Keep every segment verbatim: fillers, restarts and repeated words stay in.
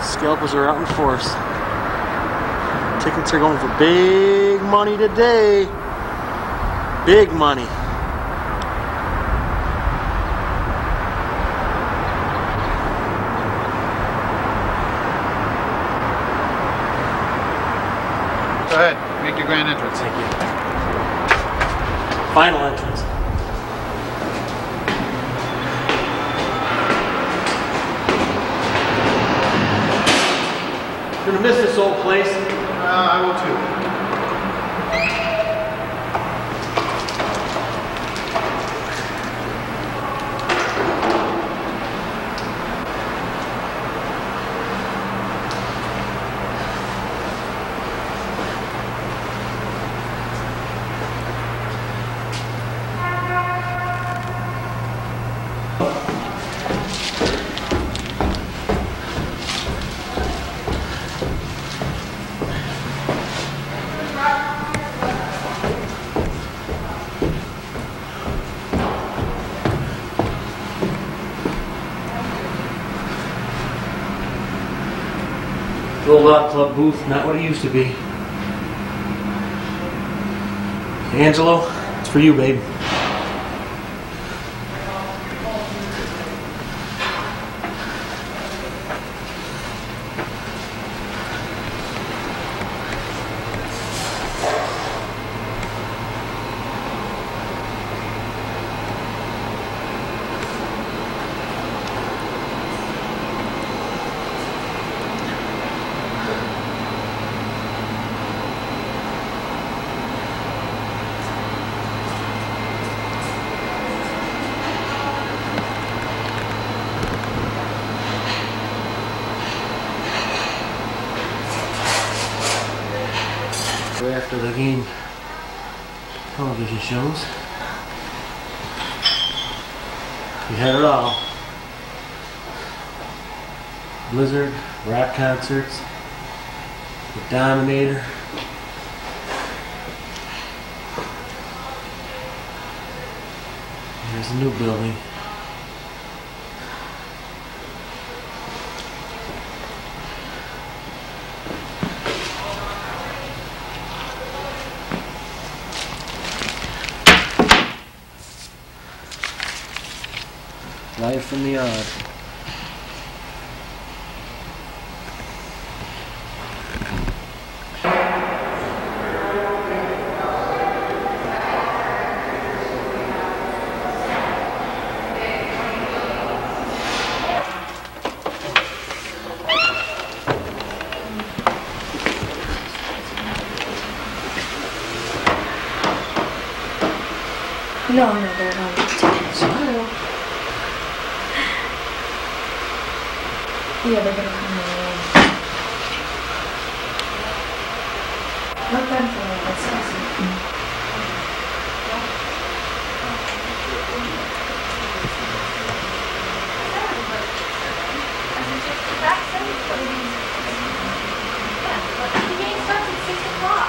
Scalpers are out in force. Tickets are going for big money today. Big money. Go ahead, make your grand entrance. Thank you. Final entrance. You're gonna miss this old place. Uh, I will too. The old yacht club booth, not what it used to be. Angelo, it's for you, babe. After the game television shows, we had it all. Blizzard, rap concerts, the Dominator. There's a new building. Life in the odd. No, no, they're not. Yeah, they're gonna come in. Not bad for me, that's awesome. The game starts at six o'clock.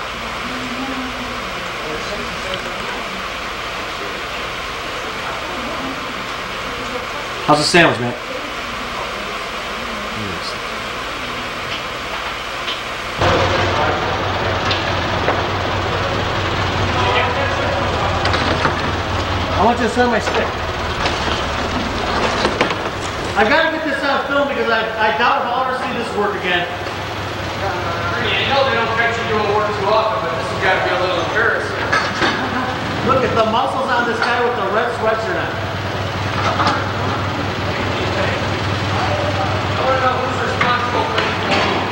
How's the sandwich, man? I want you to send my stick. I gotta get this on film because I, I doubt if I'll ever see this work again. I know they don't catch you doing work too often, but this has got to be a little embarrassing. Look at the muscles on this guy with the red sweatshirt on. I want to know who's responsible for these movies.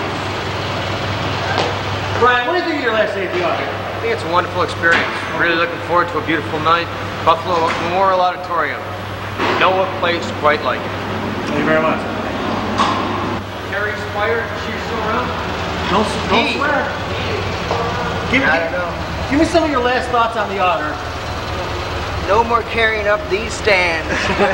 Brian, what do you think of your last day at the Auditorium? I think it's a wonderful experience. Really looking forward to a beautiful night. Buffalo Memorial Auditorium. No place quite like it. Thank you very much. Carrie Spire, she's still around? Don't, don't swear. Give, I don't know. Give me some of your last thoughts on the Auditor. No more carrying up these stands.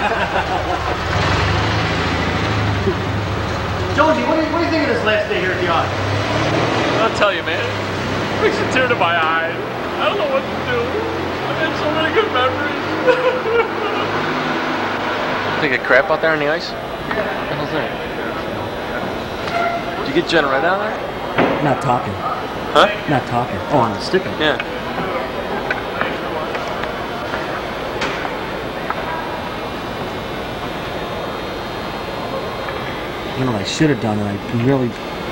Jonesy, what do, you, what do you think of this last day here at the Auditor? I'll tell you, man. It brings a tear to my eye. I don't know what to do. I had so many good memories. Take a crap out there on the ice? What the hell's that? Did you get Jenna right down there? Not talking. Huh? Not talking. Oh, on the sticker. Yeah. You know what I should have done, and I really...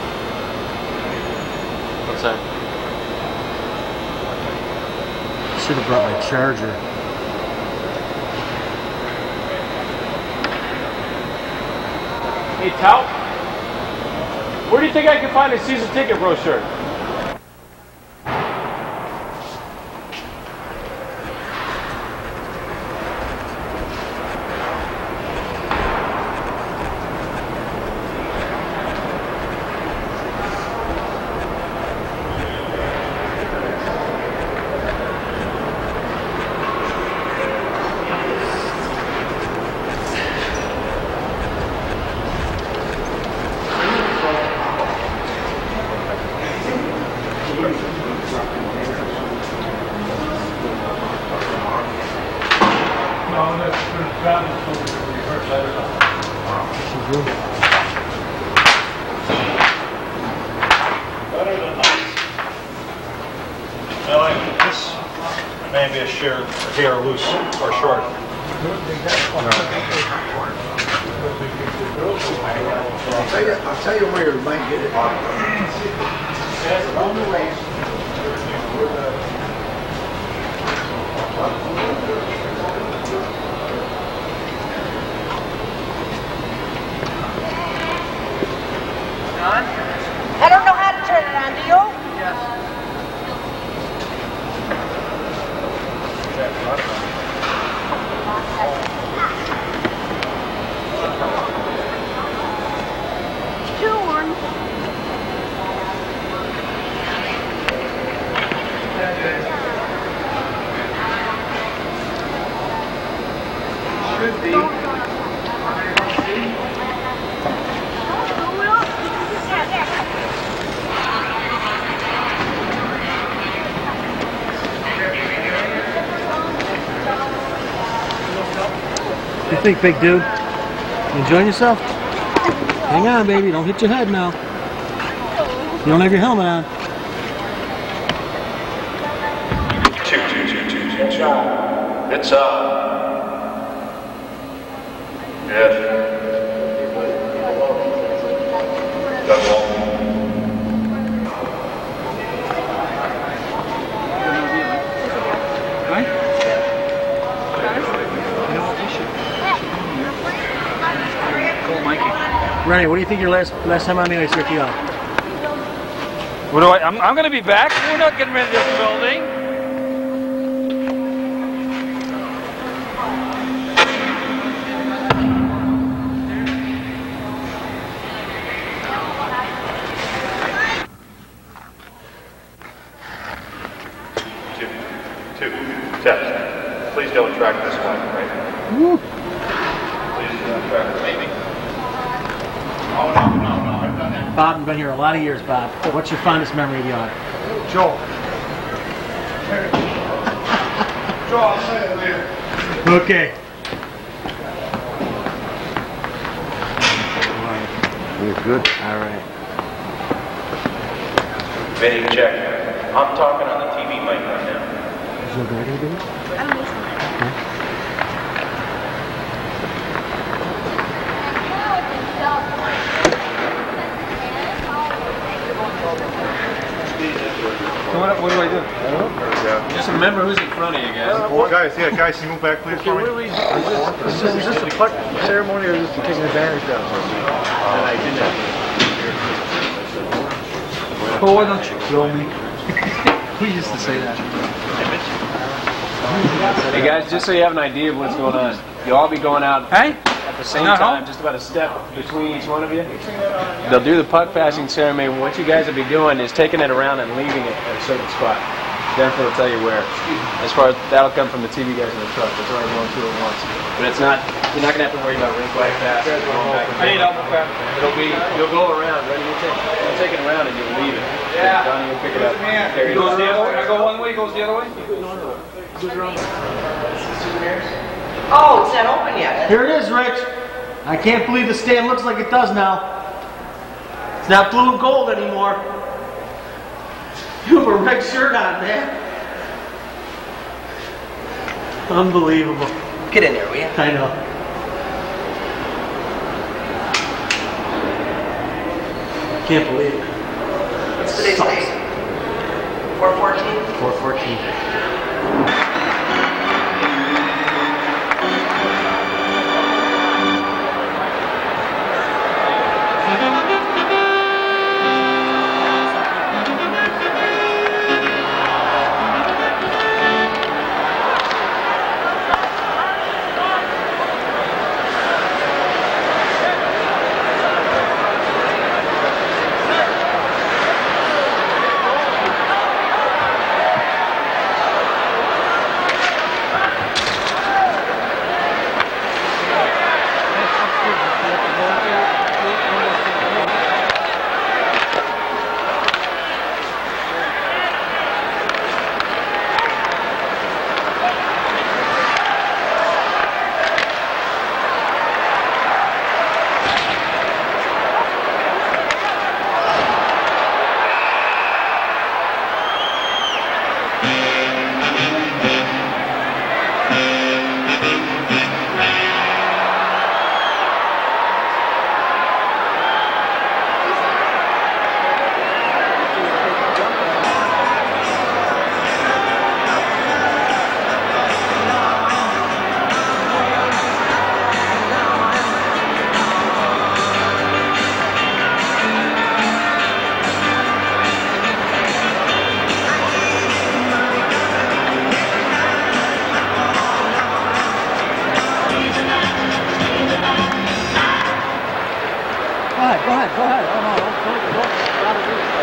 What's that? should have brought my charger. Hey, Tout, where do you think I can find a season ticket brochure? Maybe a sheer hair loose or short. I'll tell you, I'll tell you where you might get it. On the way. I don't know how to turn it on, do you? Two one. Should be. What do you think, big dude? You enjoying yourself? Hang on, baby. Don't hit your head now. You don't have your helmet on. Two, two, two, two, two, two. It's on. Yes. Double. Right? Rennie, what do you think your last last time on the ice, Ricky? On? What do I? I'm, I'm going to be back. We're not getting rid of this building. Two, two, test. Please don't track this one, right? Woo. Please do not track this. Maybe. Oh, no, no, no, I've done that. Bob, you've been here a lot of years, Bob. What's your fondest memory of the Audi? Joel. Joel, I'll say it later. Okay. You're good. All right. Vinny, check. I'm talking on the T V mic right now. Is your guy gonna do it? So what, what do I do? I don't know. Just remember who's in front of you guys. Well, guys, yeah, guys, can you move back, please, for me? Is this, is this a puck ceremony or is this taking advantage of? Oh, why don't you kill me? Who used to say that? Hey guys, just so you have an idea of what's going on, you'll all be going out hey? at the same time, just about a step between each one of you. They'll do the puck passing ceremony. What you guys will be doing is taking it around and leaving it at a certain spot. Jennifer will tell you where. As far as that'll come from the T V guys in the truck. It's already going through at once. But it's not. You're not gonna have to worry about rink like that. I need help with that. It'll be. You'll go around. Ready? You take. You'll take it around and you'll leave it. Yeah. Donnie will pick it up. He goes the other way. I go one way. He goes the other way. Oh, it's not open yet. Here it is, Rich. I can't believe the stand looks like it does now. It's not blue and gold anymore. You have a red shirt on, man. Unbelievable. Get in there, will you? I know. Can't believe it. What's today's date? four fourteen? four fourteen. Go ahead, go ahead, go ahead. Oh no, don't, don't, don't. Gotta do it.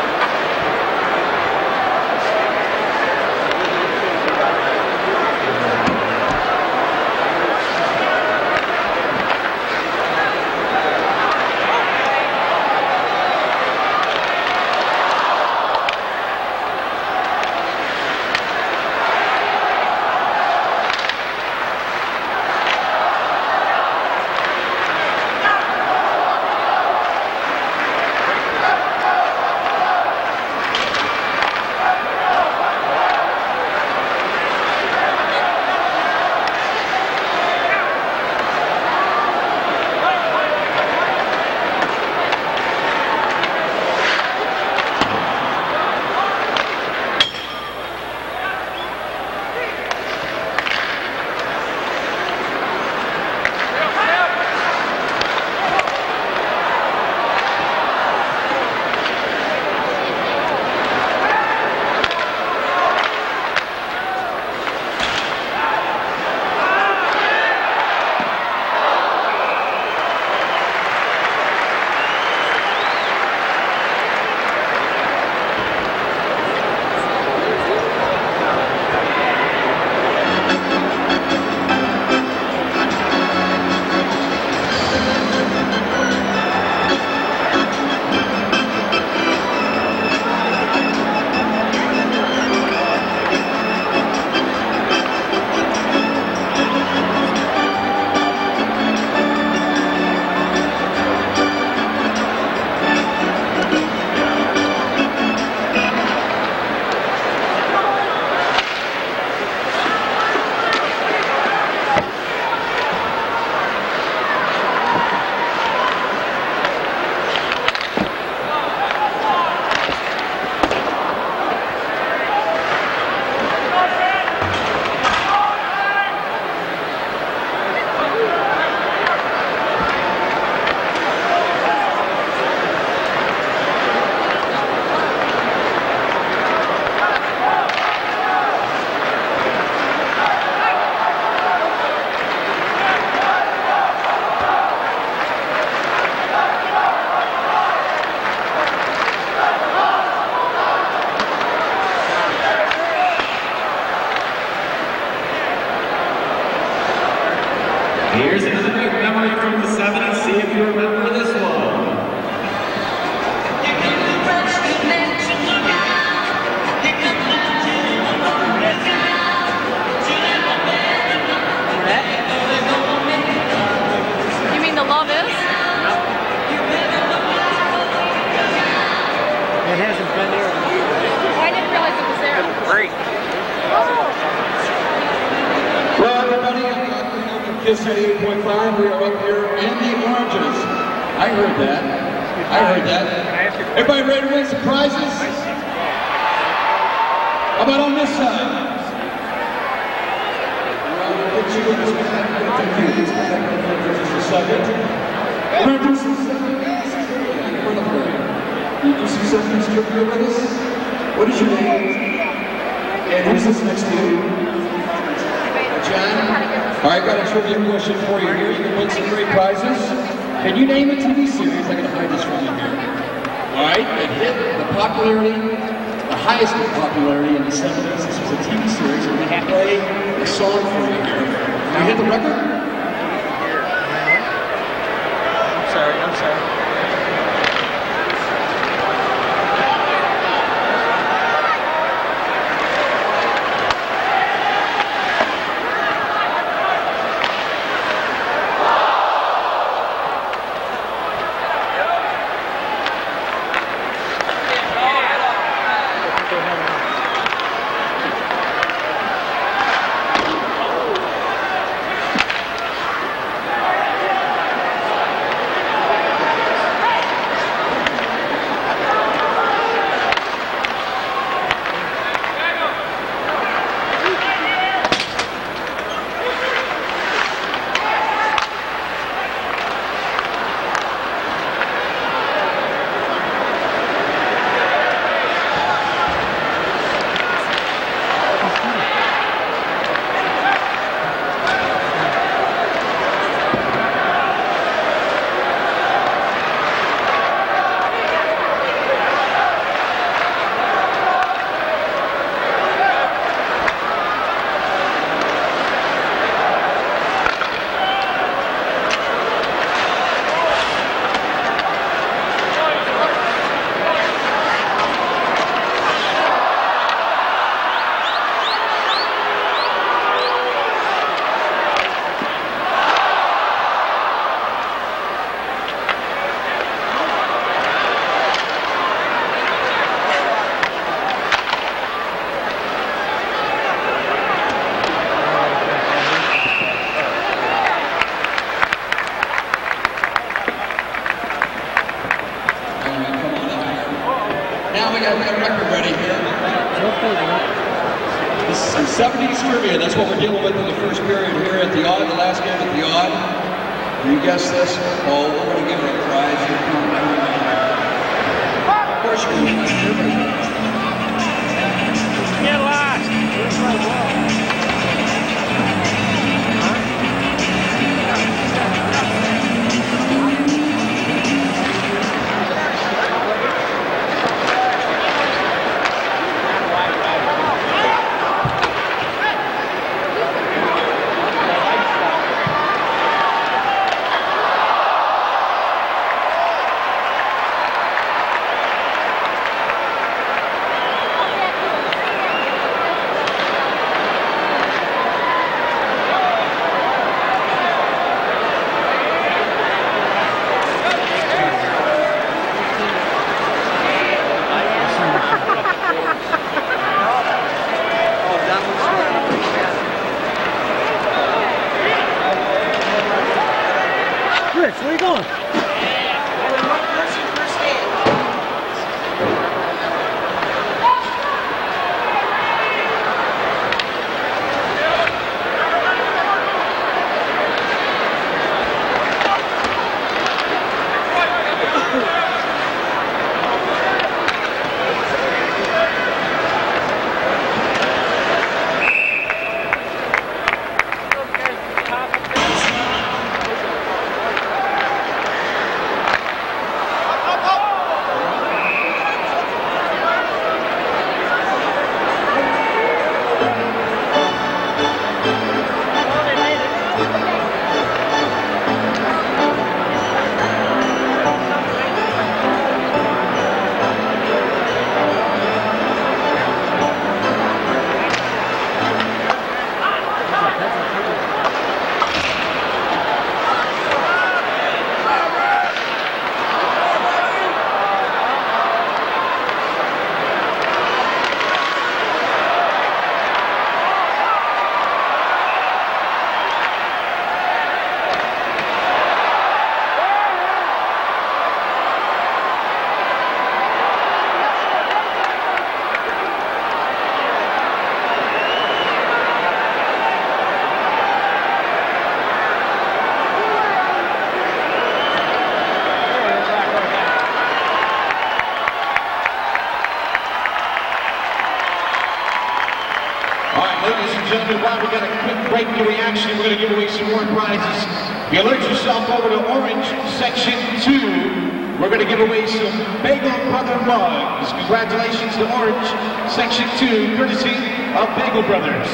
just hit eight point five. We are up here in the oranges. I heard that. I heard that. Everybody ready to win some prizes? How about on this side? Well, we'll get you in this one. Just a second. We're going to do some You do some seconds trivia with us? What is your name? And who's this next to you? John? All right, got a trivia question for you here. You can win some great prizes. Can you name a T V series? I'm going to hide this from you here. All right, it hit the popularity, the highest of popularity in the seventies. This was a T V series, and we can play a song for you here. Can you hit the record? I'm sorry, I'm sorry. seventies trivia, that's what we're dealing with in the first period here at the Odd, the last game at the Odd. You guessed this? Oh, we're going to give it a prize. Of course you're going to get lost. gentlemen, while we got a quick break to reaction, we're going to give away some more prizes. If you alert yourself over to Orange Section two, we're going to give away some Bagel Brother mugs. Congratulations to Orange Section two, courtesy of Bagel Brothers.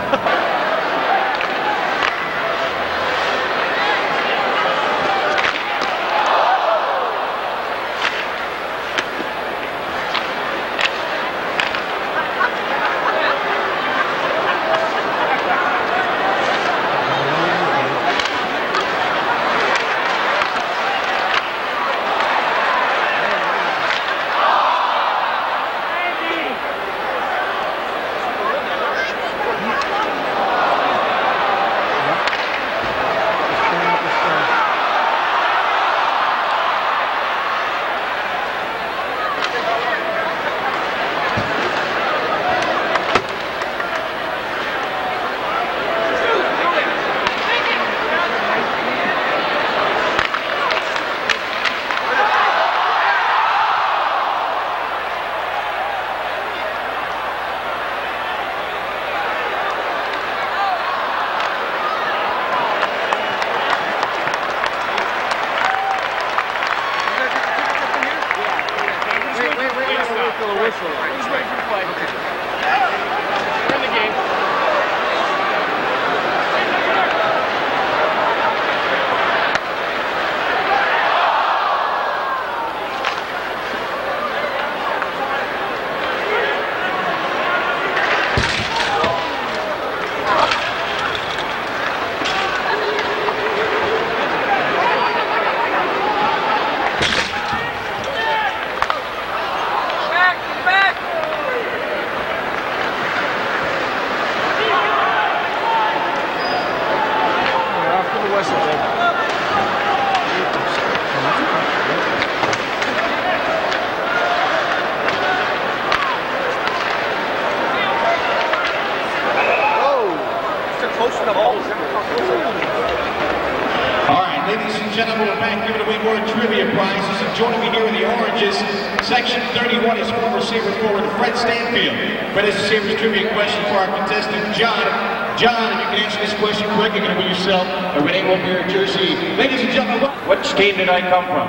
Gentlemen, we're back giving away more trivia prizes, and joining me here in the Oranges, Section thirty-one is former Sabre forward Fred Stanfield. Fred has a Sabres trivia question for our contestant, John. John, if you can answer this question quick, you're going to win yourself a Renee Wolfberry jersey. Ladies and gentlemen, what team did I come from?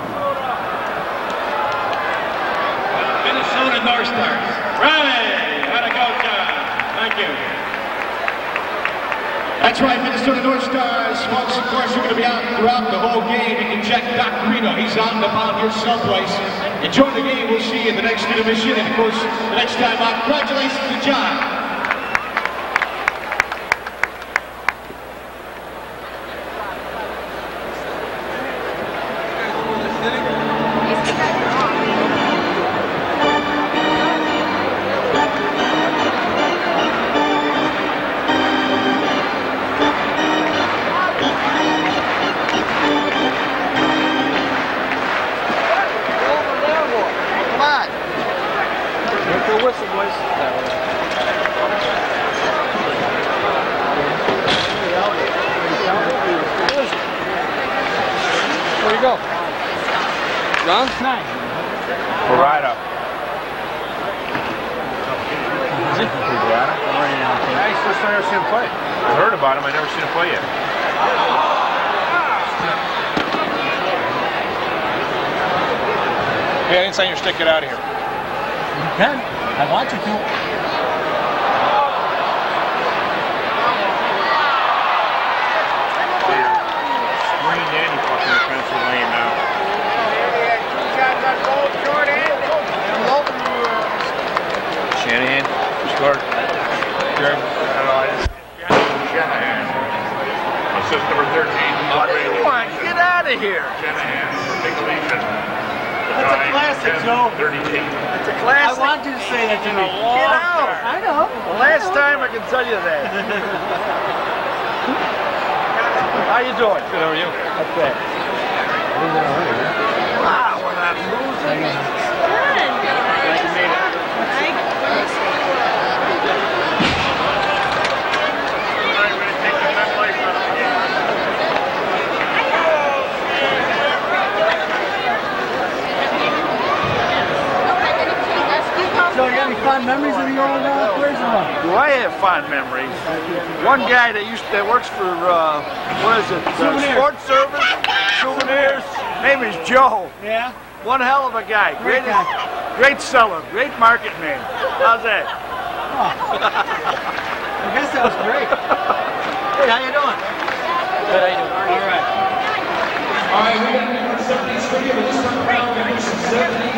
Minnesota North Stars. Right! How'd it go, John? Thank you. That's right, Minnesota North Stars. Folks, of course, we're going to be out throughout the whole game. You can check Doc Reno. He's on the mound here someplace. Enjoy the game. We'll see you in the next intermission. And, of course, the next time out, congratulations to John. Whistle, boys. Where you go? John? Nine. We're right up. Is he? Yeah, he's first time I've ever seen him play. I heard about him. I never seen him play yet. Hey, I didn't sign your stick. Get out of here. You can. I want you to. Screened in, you fucking defensive lane now. Shanahan scored. Greg. Shanahan. Assist number thirteen. What do you want? Get out of here. Shanahan. Big legion. That's a classic, Joe. thirty-eight. It's a classic. I want you to say that to me. Get out. I know. The last time I can tell you that. How you doing? Good, how are you? Okay. Wow, we're not losing. Glad you made it. So, yeah. got any fond memories of the old uh, Braves or what? Do I have fond memories? One guy that used that works for uh, what is it? Uh, Sports Service, Souvenirs. Name is Joe. Yeah. One hell of a guy. Great Great, guy. great seller. Great market man. How's that? Oh. I guess that was great. Hey, how you doing? Good, how you doing? All right. All right, we got number seventy-three, but this time around, number seventy.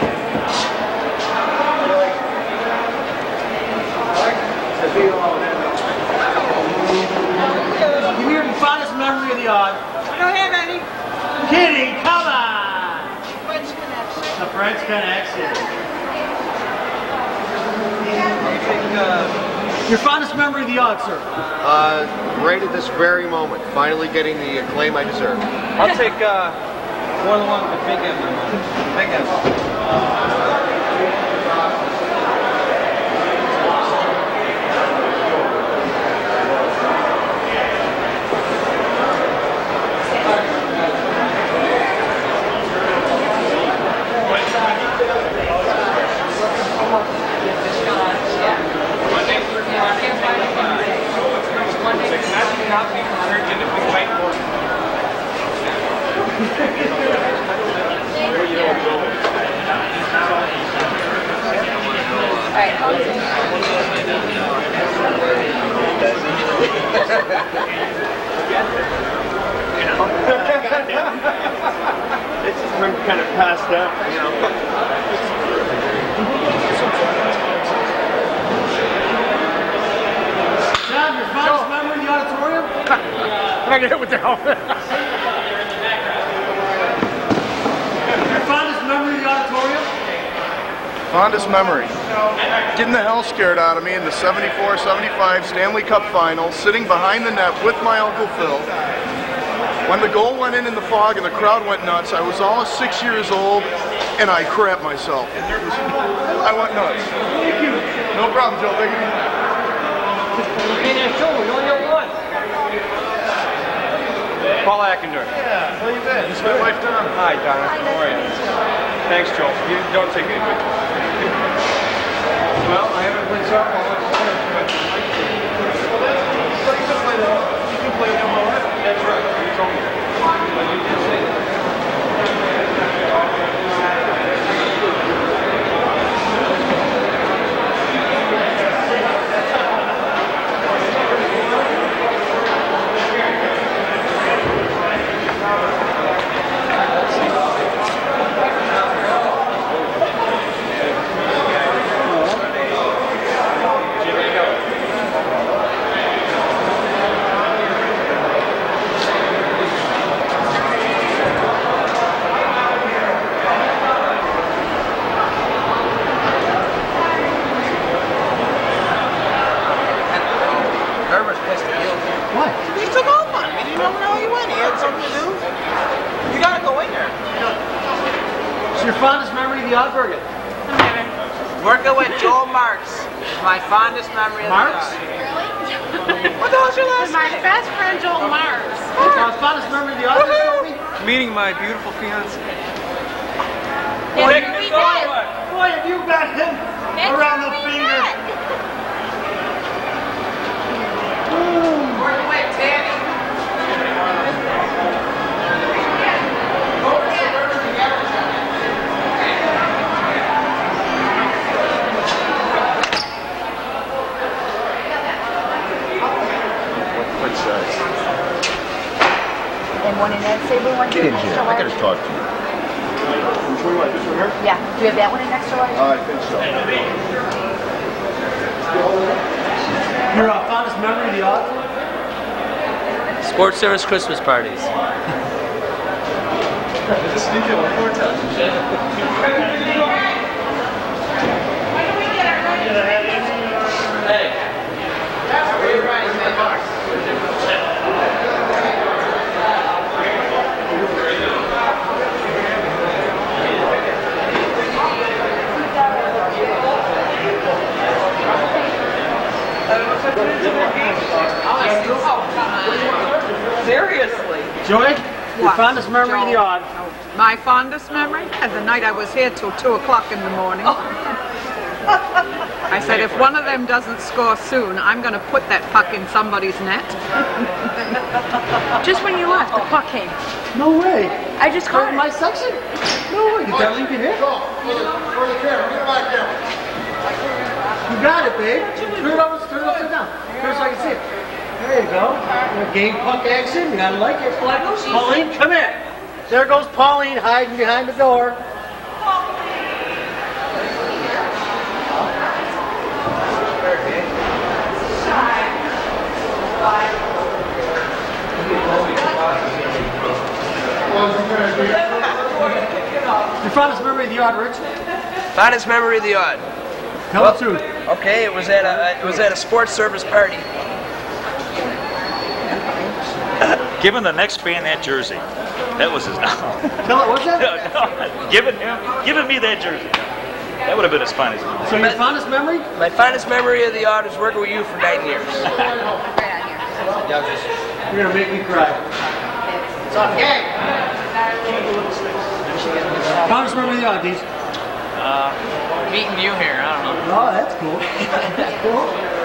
Give me your fondest memory of the odd. I don't have any. Kitty, come on! French connection. The French connection. Your fondest memory of the odd, sir? Uh, right at this very moment, finally getting the acclaim I deserve. I'll take uh, one of the ones with Big M. Big M. It's just been kind of passed up, you know. John, your fondest memory of the auditorium? I'm not gonna hit with the helmet. Your fondest memory of the auditorium? Fondest memory. Getting the hell scared out of me in the seventy-four seventy-five Stanley Cup Final, sitting behind the net with my Uncle Phil. When the goal went in in the fog and the crowd went nuts, I was almost six years old and I crapped myself. I went nuts. No problem, Joe. Thank you. Paul Ackender. Yeah, how you been? This is my wife, Donna. Hi, Donna. How are you? Thanks, Joel. You don't take it. Well, I haven't played softball. So you can play that. You can play that well. That's right. You told me. But you did say that. Your fondest memory of the odd burger? Working with Joel Marks. My fondest memory of Marks? the odd. What the hell's your last My name? best friend Joel Mars. My fondest memory of the odd burger? Meeting my beautiful fiance. Boy, Yes, we did. boy, have you got him Next around the we finger. did. Where you went, Danny? What size? And one in that Sabre one? Get in here. I gotta talk to you. Which one you want? This one here? Yeah. Do you have that one in extra large? Uh, I think so. Your uh, fondest memory of the odd? Sports Service Christmas parties. Just sneak in one more time. Hey. Seriously? Joy, your What? fondest memory of the odd? My fondest memory? The night I was here till two o'clock in the morning. I said, if one of them doesn't score soon, I'm going to put that puck in somebody's net. Just when you left, the puck came. No way. I just caught in my section? No way. Did Darlene get hit? You got it, babe. Turn it over, turn it upside down. Turn it so I can see it. There you go. Game puck action. You gotta like it. Pauline, come here. There goes Pauline hiding behind the door. Your fondest memory of the yard, Rich? Fondest memory of the yard. Tell well, the truth. Okay, it was at a it was at a sports service party. Giving the next fan that jersey. That was his. Tell it, what's that? No, no, giving him, giving me that jersey. That would have been his finest. So your fondest memory? My fondest memory of the yard is working with you for nine years. You're gonna make me cry. It's on gang. Fondest memory of the yard, these. Uh, meeting you here. I don't know. Oh, that's cool. That's cool.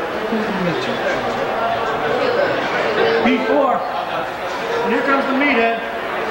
B four. And here comes the meathead.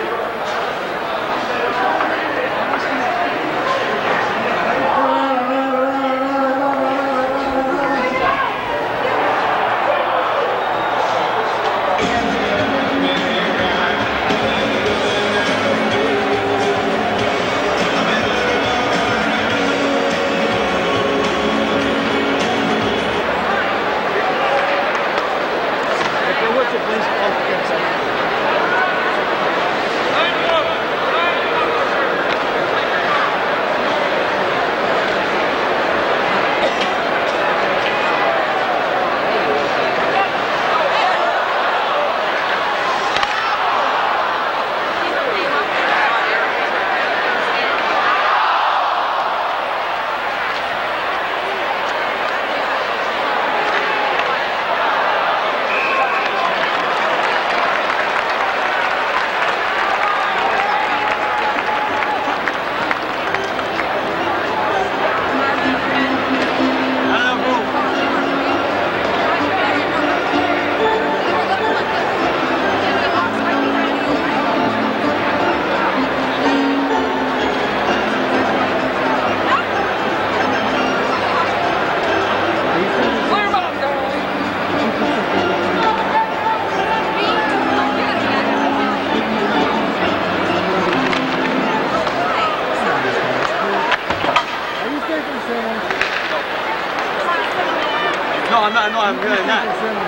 No, I'm not. No, I'm really not. I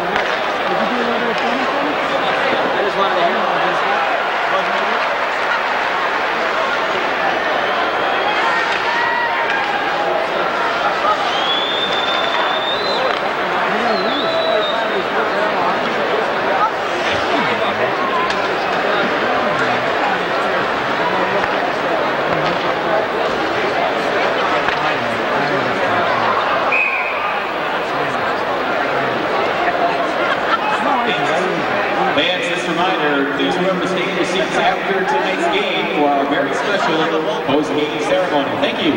just wanted to hear. Please remember to stay in your seats after tonight's game for our very special post-game ceremony. Thank you.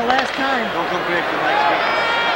the last time. Don't come back till next week.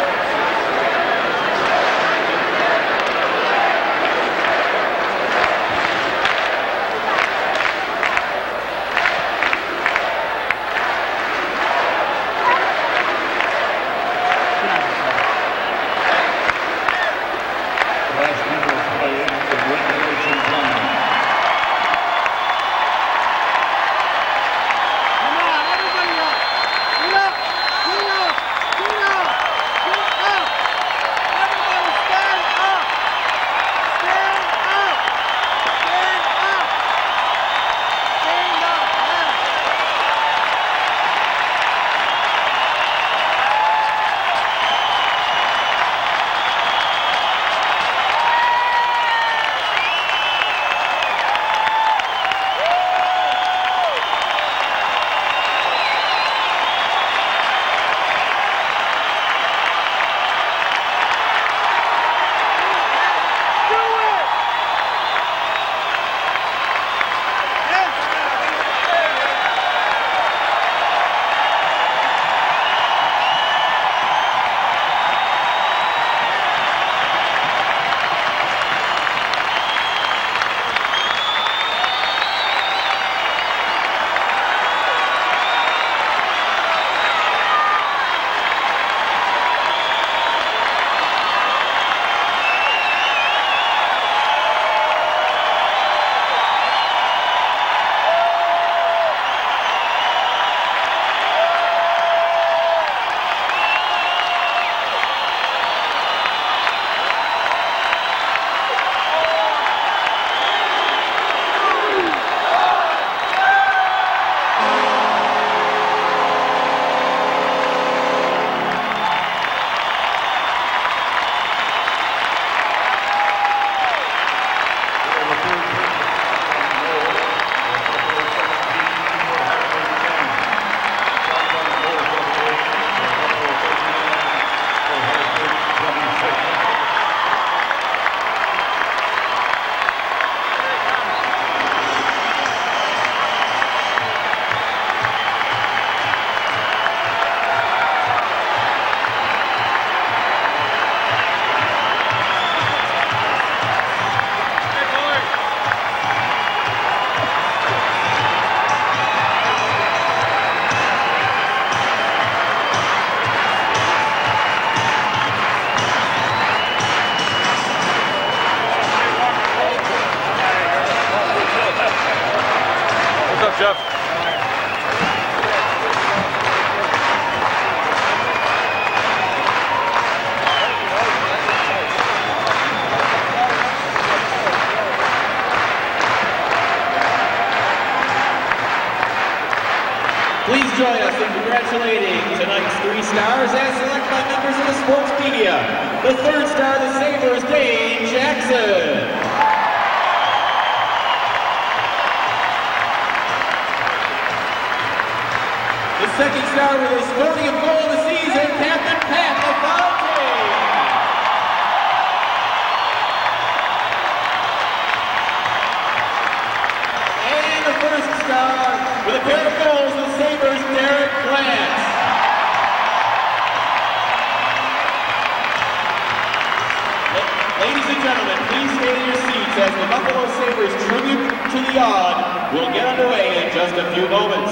Jeff. Please join us in congratulating tonight's three stars as selected by members of the sports media. The third star, the Sabres, Dane Jackson. The second star with his thirtieth goal of the season, Captain Pat LaFontaine. And the first star with a pair of goals, the Sabres, Derek Glantz. Ladies and gentlemen, please stay in your seats as the Buffalo Sabres tribute to the Odd will get underway in just a few moments.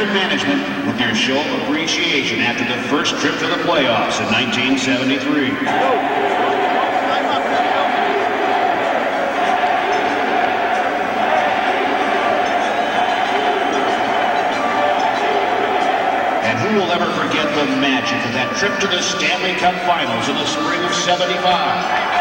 and management with their show of appreciation after the first trip to the playoffs in nineteen seventy-three. And who will ever forget the magic of that trip to the Stanley Cup Finals in the spring of seventy-five?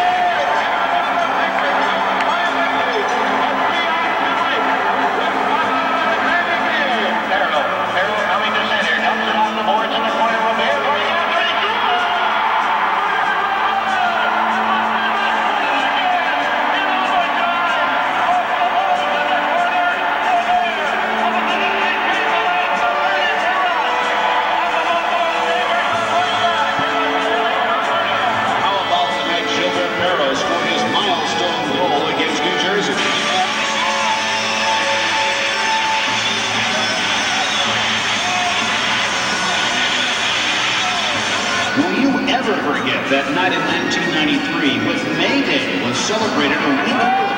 Forget that night in nineteen ninety-three, with May Day was celebrated a week earlier.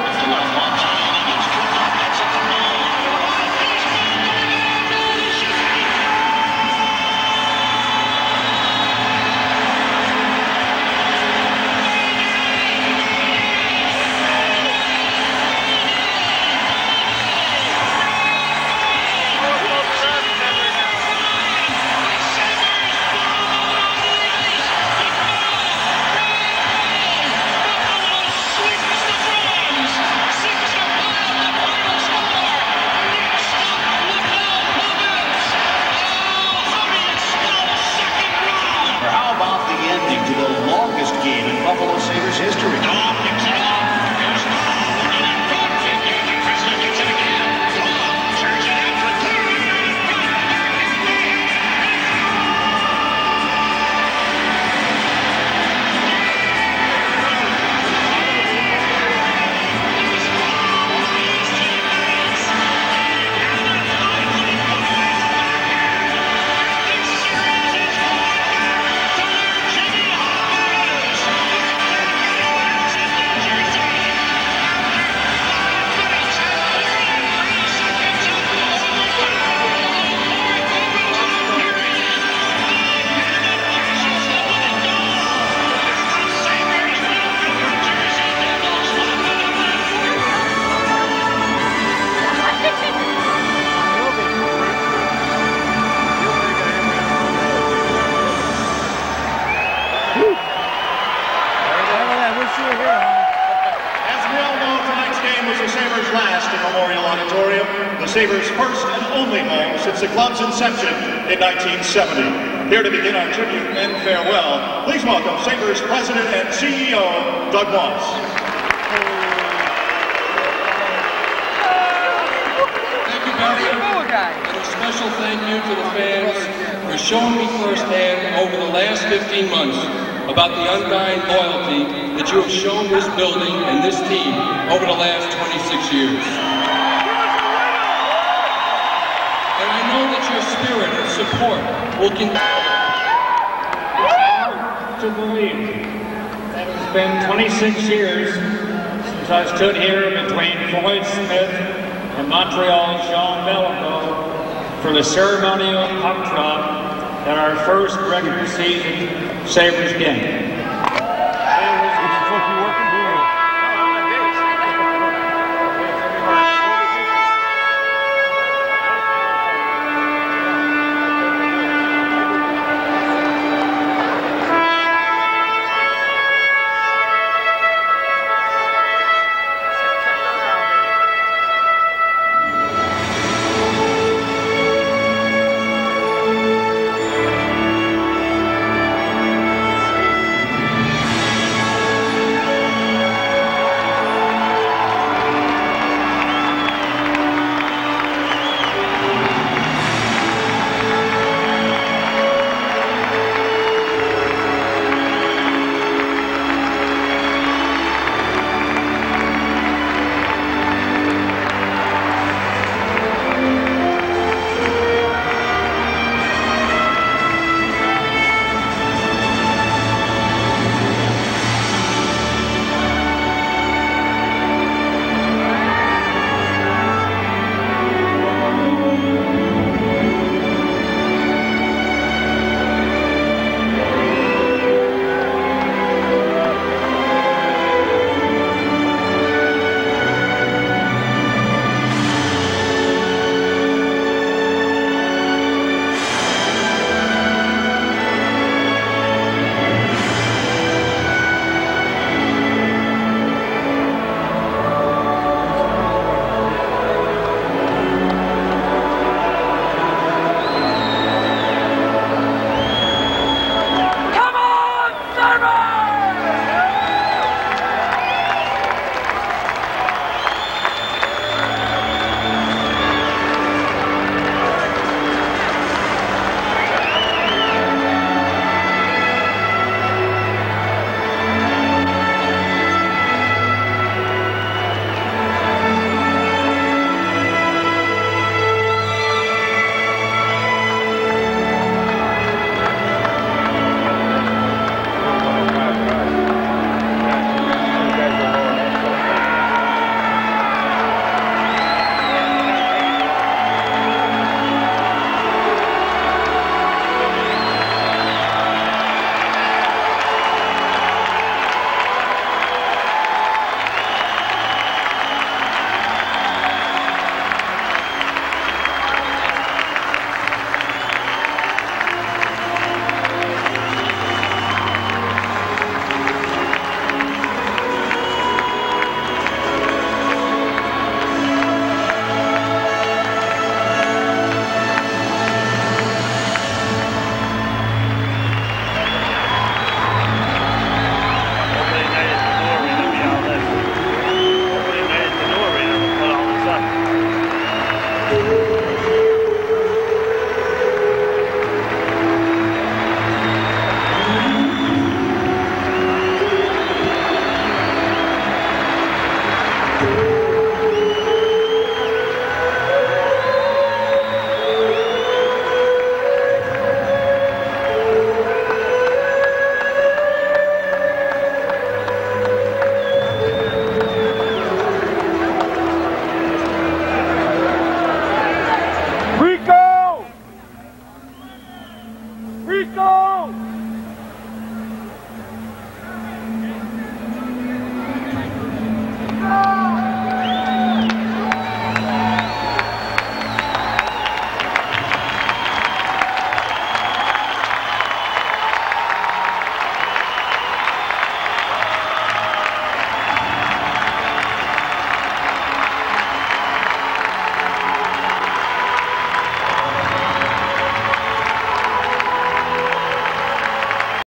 Sabres history. Last in Memorial Auditorium, the Sabres' first and only home since the club's inception in nineteen seventy. Here to begin our tribute and farewell, please welcome Sabres President and C E O, Doug Moss. Thank you, Barry. And a special thank you to the fans for showing me firsthand over the last fifteen months about the undying loyalty that you have shown this building and this team over the last twenty-six years. And I know that your spirit and support will continue. To believe that it's been twenty-six years since I stood here between Floyd Smith and Montreal's Jean Beliveau for the ceremonial puck drop at our first regular season Sabres game. Rico!